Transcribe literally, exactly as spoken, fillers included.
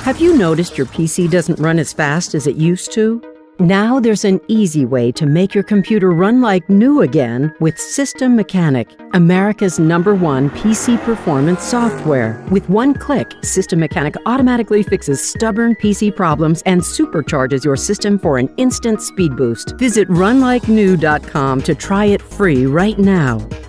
Have you noticed your P C doesn't run as fast as it used to? Now there's an easy way to make your computer run like new again with System Mechanic, America's number one P C performance software. With one click, System Mechanic automatically fixes stubborn P C problems and supercharges your system for an instant speed boost. Visit run like new dot com to try it free right now.